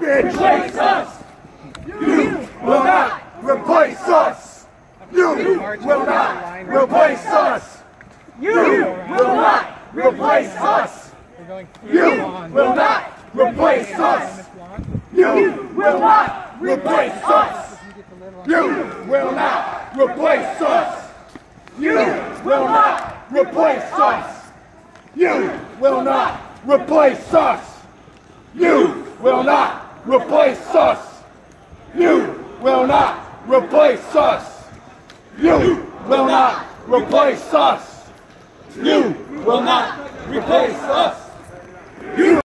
replace us. You will not replace us. You will not replace us. You will not replace us. You will not replace us. You will not replace us. You will not replace us. You will not replace us. You will not replace us. You will not replace us. You will not replace us. You will not replace us. You will not replace us. You